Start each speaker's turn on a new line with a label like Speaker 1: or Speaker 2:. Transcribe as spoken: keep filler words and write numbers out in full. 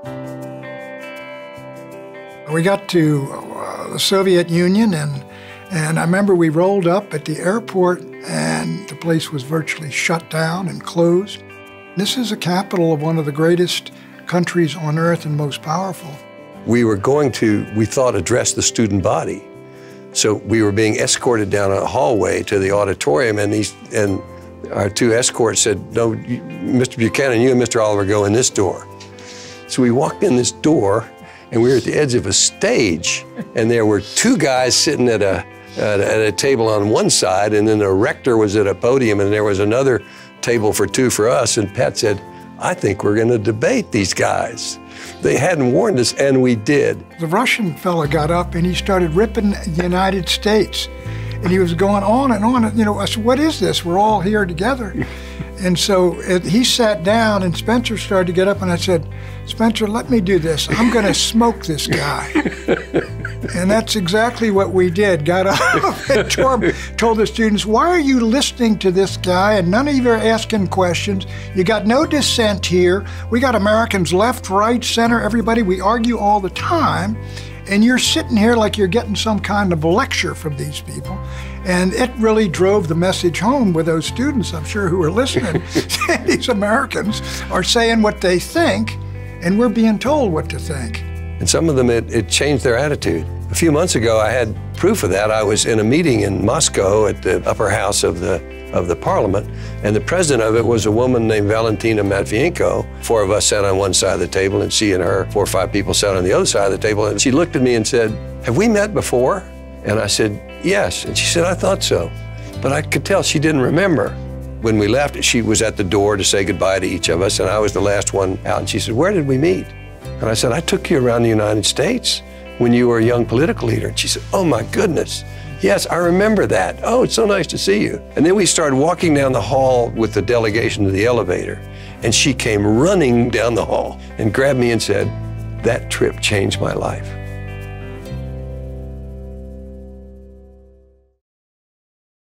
Speaker 1: We got to uh, the Soviet Union, and, and I remember we rolled up at the airport, and the place was virtually shut down and closed. This is the capital of one of the greatest countries on earth and most powerful.
Speaker 2: We were going to, we thought, address the student body. So we were being escorted down a hallway to the auditorium, and, these, and our two escorts said, no, you, Mister Buchanan, you and Mister Oliver go in this door. So we walked in this door, and we were at the edge of a stage, and there were two guys sitting at a, at a, at a table on one side, and then the rector was at a podium, and there was another table for two for us, and Pat said, I think we're gonna debate these guys. They hadn't warned us, and we did.
Speaker 1: The Russian fella got up and he started ripping the United States. And he was going on and on. And, you know, I said, what is this? We're all here together. And so it, he sat down, and Spencer started to get up, and I said, Spencer, let me do this. I'm going to smoke this guy. And that's exactly what we did. Got up and told, told the students, why are you listening to this guy? And none of you are asking questions. You got no dissent here. We got Americans left, right, center, everybody. We argue all the time. And you're sitting here like you're getting some kind of a lecture from these people. And it really drove the message home with those students, I'm sure, who were listening. These Americans are saying what they think, and we're being told what to think.
Speaker 2: And some of them, it, it changed their attitude. A few months ago, I had proof of that. I was in a meeting in Moscow at the upper house of the, of the parliament, and the president of it was a woman named Valentina Matvienko. Four of us sat on one side of the table, and she and her, four or five people sat on the other side of the table, and she looked at me and said, have we met before? And I said, yes. And she said, I thought so. But I could tell she didn't remember. When we left, she was at the door to say goodbye to each of us, and I was the last one out. And she said, where did we meet? And I said, I took you around the United States when you were a young political leader. And she said, oh my goodness. Yes, I remember that. Oh, it's so nice to see you. And then we started walking down the hall with the delegation to the elevator, and she came running down the hall and grabbed me and said, that trip changed my life.